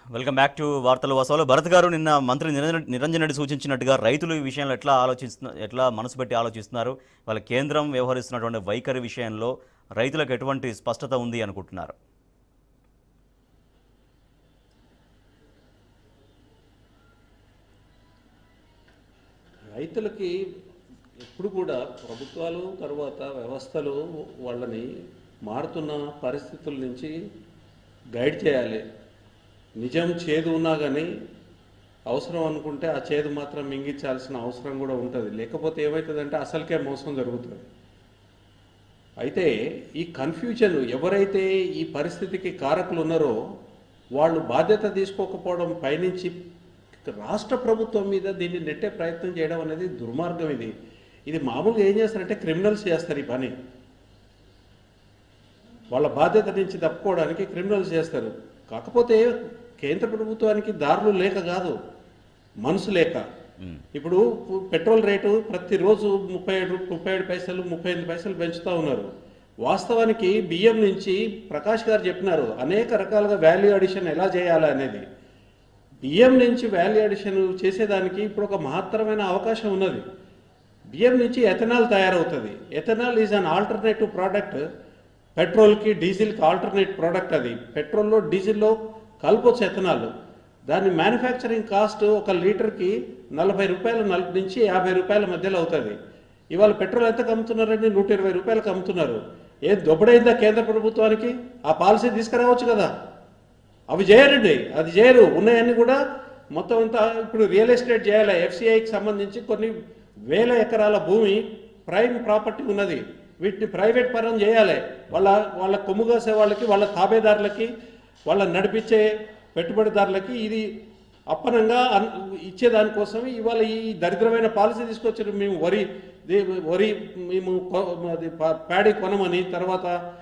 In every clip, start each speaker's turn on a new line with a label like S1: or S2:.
S1: Welcome back to వార్తలు వాస్తవాలు. భరత్ గారు, నిన్న మంత్రి నిరంజన్ రెడ్డి సూచించినట్టుగా రైతులు ఈ విషయంలో ఎట్లా మనసు పెట్టి ఆలోచిస్తున్నారు? వాళ్ళ కేంద్రం వ్యవహరిస్తున్నటువంటి వైఖరి విషయంలో రైతులకు ఎటువంటి స్పష్టత ఉంది అనుకుంటున్నారు?
S2: రైతులకి ఎప్పుడు కూడా ప్రభుత్వాలు తర్వాత వ్యవస్థలు వాళ్ళని మారుతున్న పరిస్థితుల నుంచి గైడ్ చేయాలి. నిజం చేదు ఉన్నా కానీ అవసరం అనుకుంటే ఆ చేదు మాత్రం మింగించాల్సిన అవసరం కూడా ఉంటుంది. లేకపోతే ఏమవుతుందంటే అసలుకే మోసం జరుగుతుంది. అయితే ఈ కన్ఫ్యూజన్ ఎవరైతే ఈ పరిస్థితికి కారకులు ఉన్నారో వాళ్ళు బాధ్యత తీసుకోకపోవడం పైనుంచి రాష్ట్ర ప్రభుత్వం మీద దీన్ని నెట్టే ప్రయత్నం చేయడం అనేది దుర్మార్గం. ఇది మామూలుగా ఏం చేస్తారంటే క్రిమినల్స్ చేస్తారు ఈ పని. వాళ్ళ బాధ్యత నుంచి తప్పుకోవడానికి క్రిమినల్స్ చేస్తారు. కాకపోతే కేంద్ర ప్రభుత్వానికి దారులు లేక కాదు, మనసు లేక. ఇప్పుడు పెట్రోల్ రేటు ప్రతిరోజు 37 పైసలు 38 పైసలు పెంచుతూ ఉన్నారు. వాస్తవానికి బియ్యం నుంచి ప్రకాష్ గారు చెప్పినారు అనేక రకాలుగా వాల్యూ అడిషన్ ఎలా చేయాలి అనేది. బియ్యం నుంచి వాల్యూ అడిషన్ చేసేదానికి ఇప్పుడు ఒక మహత్తరమైన అవకాశం ఉన్నది. బియ్యం నుంచి ఎథనాల్ తయారవుతుంది. Ethanol is an alternative product. పెట్రోల్కి డీజిల్కి ఆల్టర్నేట్ ప్రోడక్ట్. అది పెట్రోల్లో డీజిల్లో కలపొచ్చు ఎథనాల్. దాని మ్యానుఫ్యాక్చరింగ్ కాస్ట్ ఒక లీటర్కి 40 రూపాయల నుంచి 50 రూపాయల మధ్యలో అవుతుంది. ఇవాళ పెట్రోల్ ఎంతకు అమ్ముతున్నారండి? 120 రూపాయలకు అమ్ముతున్నారు. ఏం దొబ్బడైందా కేంద్ర ప్రభుత్వానికి? ఆ పాలసీ తీసుకురావచ్చు కదా. అవి చేయరండి, అది చేయరు. ఉన్నాయన్నీ కూడా మొత్తం అంతా ఇప్పుడు రియల్ ఎస్టేట్ చేయాలి. ఎఫ్సిఐకి సంబంధించి కొన్ని వేల ఎకరాల భూమి ప్రైమ్ ప్రాపర్టీ ఉన్నది. వీటిని ప్రైవేట్ పరం చేయాలి. వాళ్ళ కొమ్ముగాసే వాళ్ళకి, వాళ్ళ తాబేదారులకి, వాళ్ళ నడిపించే పెట్టుబడిదారులకి ఇది అప్పనంగా ఇచ్చేదానికోసం ఇవాళ ఈ దరిద్రమైన పాలసీ తీసుకొచ్చారు. మేము వరి మేము ప్యాడీ కొనమని, తర్వాత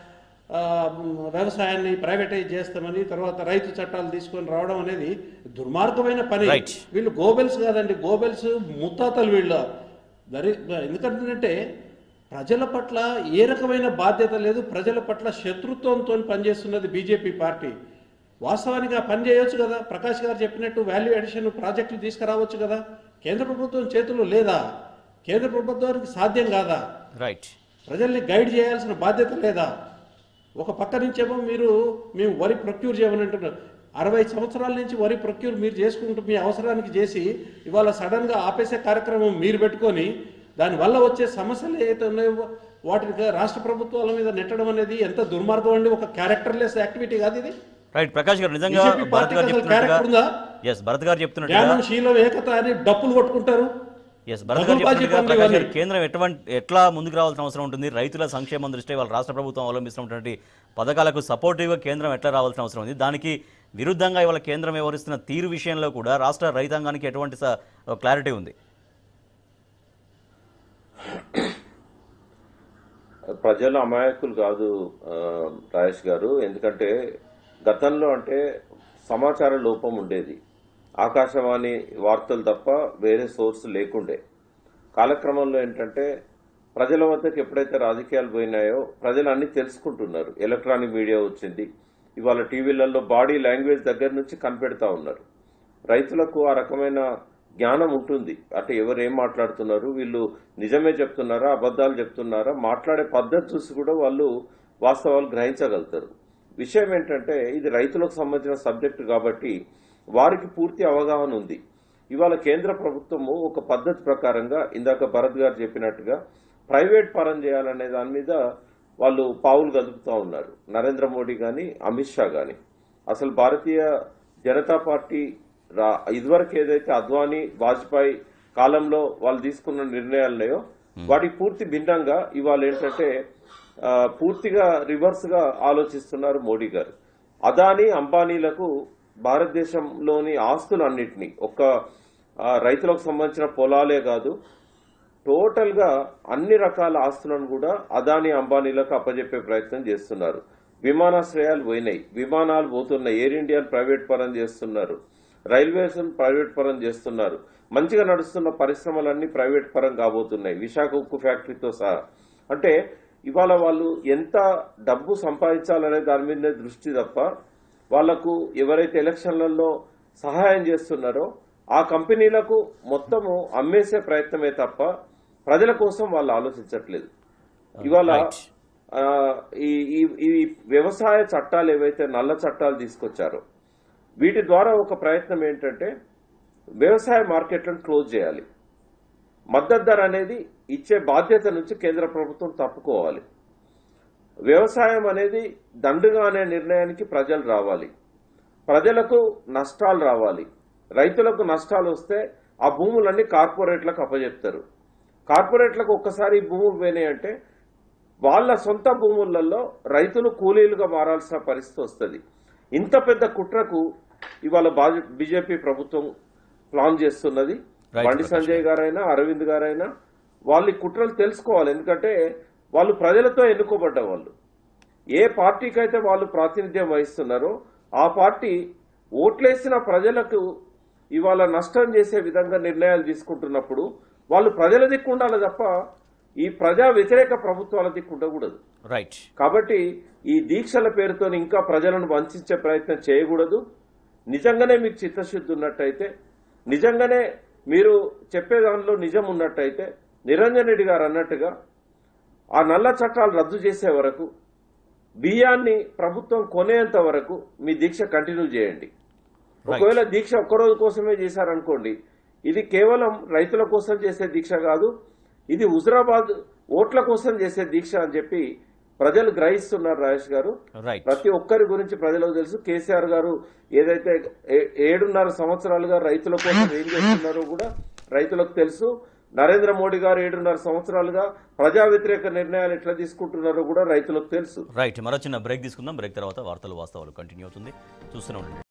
S2: వ్యవసాయాన్ని ప్రైవేటైజ్ చేస్తామని, తర్వాత రైతు చట్టాలు తీసుకొని రావడం అనేది దుర్మార్గమైన పని. వీళ్ళు గోబెల్స్ కాదండి, గోబెల్స్ ముత్తాతలు వీళ్ళు. ఎందుకంటే ప్రజల పట్ల ఏ రకమైన బాధ్యత లేదు, ప్రజల పట్ల శత్రుత్వంతో పనిచేస్తున్నది బీజేపీ పార్టీ. వాస్తవానికి ఆ పని చేయొచ్చు కదా. ప్రకాష్ గారు చెప్పినట్టు వాల్యూ అడిషన్ ప్రాజెక్టులు తీసుకురావచ్చు కదా. కేంద్ర ప్రభుత్వం చేతుల్లో లేదా? కేంద్ర ప్రభుత్వానికి సాధ్యం కాదా?
S1: రైట్.
S2: ప్రజల్ని గైడ్ చేయాల్సిన బాధ్యత లేదా? ఒక పక్క నుంచేమో మేము వరి ప్రొక్యూర్ చేయమని అంటున్నారు. 60 సంవత్సరాల నుంచి వరి ప్రొక్యూర్ మీరు చేసుకుంటూ మీ అవసరానికి చేసి ఇవాళ సడన్గా ఆపేసే కార్యక్రమం మీరు పెట్టుకొని దానివల్ల వచ్చే సమస్యలు ఏదైతే ఉన్నాయో వాటిని రాష్ట్ర ప్రభుత్వాల మీద నెట్టడం అనేది ఎంత దుర్మార్గం అండి. ఒక క్యారెక్టర్లెస్ యాక్టివిటీ కాదు ఇది.
S1: రైట్. ప్రకాష్ గారు, నిజంగా భరత్ గారు చెప్తున్నట్టుగా
S2: శీలం ఏకత అని డప్పులు కొట్టుకుంటారు.
S1: భరత్ గారు చెప్తున్నట్టుగా ప్రకాష్ గారు, కేంద్రం ఎట్లా ముందుకు రావాల్సిన అవసరం ఉంటుంది? రైతుల సంక్షేమం దృష్ట్యా వాళ్ళ రాష్ట్ర ప్రభుత్వం అవలంబిస్తున్నటువంటి పథకాలకు సపోర్టివ్గా కేంద్రం ఎట్లా రావాల్సిన అవసరం ఉంది? దానికి విరుద్ధంగా ఇవాళ కేంద్రం వ్యవహరిస్తున్న తీరు విషయంలో కూడా రాష్ట్ర రైతాంగానికి ఎటువంటి క్లారిటీ ఉంది?
S3: ప్రజలు అమాయకులు కాదు రాజేష్ గారు. ఎందుకంటే గతంలో అంటే సమాచార లోపం ఉండేది. ఆకాశవాణి వార్తలు తప్ప వేరే సోర్స్ లేకుండే. కాలక్రమంలో ఏంటంటే ప్రజల వద్దకు ఎప్పుడైతే రాజకీయాలు పోయినాయో ప్రజలు అన్ని తెలుసుకుంటున్నారు. ఎలక్ట్రానిక్ మీడియా వచ్చింది. ఇవాళ టీవీలలో బాడీ లాంగ్వేజ్ దగ్గర నుంచి కనిపెడతా ఉన్నారు. రైతులకు ఆ రకమైన జ్ఞానం ఉంటుంది. అంటే ఎవరు ఏం మాట్లాడుతున్నారు, వీళ్ళు నిజమే చెప్తున్నారా, అబద్ధాలు చెప్తున్నారా, మాట్లాడే పద్ధతి చూసి కూడా వాళ్ళు వాస్తవాలు గ్రహించగలుగుతారు. విషయం ఏంటంటే ఇది రైతులకు సంబంధించిన సబ్జెక్టు కాబట్టి వారికి పూర్తి అవగాహన ఉంది. ఇవాళ కేంద్ర ప్రభుత్వము ఒక పద్ధతి ప్రకారంగా ఇందాక భరత్ గారు చెప్పినట్టుగా ప్రైవేట్ పరం చేయాలనే దాని మీద వాళ్ళు పావులు కదుపుతా ఉన్నారు. నరేంద్ర మోడీ కానీ అమిత్ షా కానీ. అసలు భారతీయ జనతా పార్టీ ఇదివరకు ఏదైతే అద్వానీ వాజ్పేయి కాలంలో వాళ్ళు తీసుకున్న నిర్ణయాలున్నాయో వాటికి పూర్తి భిన్నంగా ఇవాళ ఏంటంటే పూర్తిగా రివర్స్ గా ఆలోచిస్తున్నారు మోడీ గారు. అదానీ అంబానీలకు భారతదేశంలోని ఆస్తులన్నింటినీ, ఒక్క రైతులకు సంబంధించిన పొలాలే కాదు, టోటల్ గా అన్ని రకాల ఆస్తులను కూడా అదానీ అంబానీలకు అప్పజెప్పే ప్రయత్నం చేస్తున్నారు. విమానాశ్రయాలు పోయినాయి, విమానాలు పోతున్నాయి, ఎయిర్ ఇండియాను ప్రైవేట్ పరం చేస్తున్నారు, రైల్వేస్ ప్రైవేట్ పరం చేస్తున్నారు. మంచిగా నడుస్తున్న పరిశ్రమలన్నీ ప్రైవేట్ పరం కాబోతున్నాయి, విశాఖ ఉక్కు ఫ్యాక్టరీతో సహా. అంటే ఇవాళ వాళ్ళు ఎంత డబ్బు సంపాదించాలనే దాని మీదనే దృష్టి తప్ప వాళ్లకు ఎవరైతే ఎలక్షన్లలో సహాయం చేస్తున్నారో ఆ కంపెనీలకు మొత్తము అమ్మేసే ప్రయత్నమే తప్ప ప్రజల కోసం వాళ్ళు ఆలోచించట్లేదు. ఇవాళ ఈ వ్యవసాయ చట్టాలు ఏవైతే నల్ల చట్టాలు తీసుకొచ్చారో వీటి ద్వారా ఒక ప్రయత్నం ఏంటంటే వ్యవసాయ మార్కెట్లను క్లోజ్ చేయాలి. మద్దతు ధర అనేది ఇచ్చే బాధ్యత నుంచి కేంద్ర ప్రభుత్వం తప్పుకోవాలి. వ్యవసాయం అనేది దండుగా అనే నిర్ణయానికి ప్రజలు రావాలి. ప్రజలకు నష్టాలు రావాలి. రైతులకు నష్టాలు వస్తే ఆ భూములన్నీ కార్పొరేట్లకు అప్పచెప్తారు. కార్పొరేట్లకు ఒక్కసారి భూములు పోయినాయంటే వాళ్ళ సొంత భూములలో రైతులు కూలీలుగా మారాల్సిన పరిస్థితి వస్తుంది. ఇంత పెద్ద కుట్రకు ఇవాళ బీజేపీ ప్రభుత్వం ప్లాన్ చేస్తున్నది. బండి సంజయ్ గారైనా అరవింద్ గారైనా వాళ్ళ కుట్రలు తెలుసుకోవాలి. ఎందుకంటే వాళ్ళు ప్రజలతో ఎన్నుకోబడ్డ వాళ్ళు. ఏ పార్టీకి అయితే వాళ్ళు ప్రాతినిధ్యం వహిస్తున్నారో ఆ పార్టీ ఓట్లేసిన ప్రజలకు ఇవాళ నష్టం చేసే విధంగా నిర్ణయాలు తీసుకుంటున్నప్పుడు వాళ్ళు ప్రజల దిక్కు ఉండాలి తప్ప ఈ ప్రజా వ్యతిరేక ప్రభుత్వాల దిక్కు ఉండకూడదు.
S1: రైట్.
S3: కాబట్టి ఈ దీక్షల పేరుతో ఇంకా ప్రజలను వంచే ప్రయత్నం చేయకూడదు. నిజంగానే మీకు చిత్తశుద్ధి ఉన్నట్టయితే, నిజంగానే మీరు చెప్పే దానిలో నిజం ఉన్నట్టయితే నిరంజన్ రెడ్డి గారు అన్నట్టుగా ఆ నల్ల చట్టాలు రద్దు చేసే వరకు, బియ్యాన్ని ప్రభుత్వం కొనేంత వరకు మీ దీక్ష కంటిన్యూ చేయండి. ఒకవేళ దీక్ష ఒక్కరోజు కోసమే చేశారనుకోండి, ఇది కేవలం రైతుల కోసం చేసే దీక్ష కాదు, ఇది హుజరాబాద్ ఓట్ల కోసం చేసే దీక్ష అని చెప్పి ప్రజలు గ్రహిస్తున్నారు. రాజేష్ గారు, ప్రతి ఒక్కరి గురించి ప్రజలకు తెలుసు. కేసీఆర్ గారు ఏదైతే 7.5 సంవత్సరాలుగా రైతుల కోసం ఏం చేస్తున్నారో కూడా రైతులకు తెలుసు. నరేంద్ర మోడీ గారు 7.5 సంవత్సరాలుగా ప్రజా వ్యతిరేక నిర్ణయాలు ఎట్లా తీసుకుంటున్నారో కూడా రైతులకు తెలుసు.
S1: రైట్. మరో చిన్న బ్రేక్ తీసుకుందాం. బ్రేక్ తర్వాత వార్తలు వాస్తవాలు కంటిన్యూ అవుతుంది. చూస్తూనే ఉండండి.